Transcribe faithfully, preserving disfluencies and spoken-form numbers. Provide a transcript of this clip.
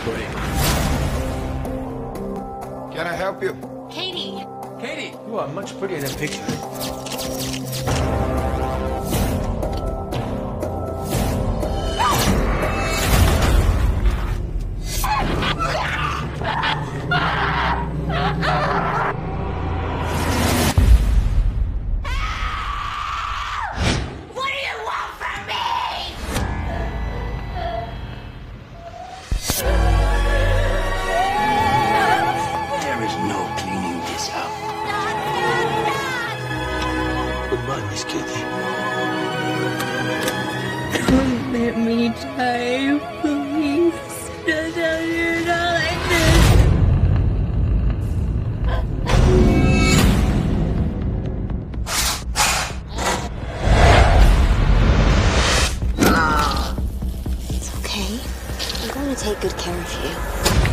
great. Can I help you? Katie. Katie, you are much prettier than pictured. What do you want from me? There is no cleaning this up. Goodbye, Miss Kitty. Don't let me die, please. Just tell you not like this. It's okay. I'm going to take good care of you.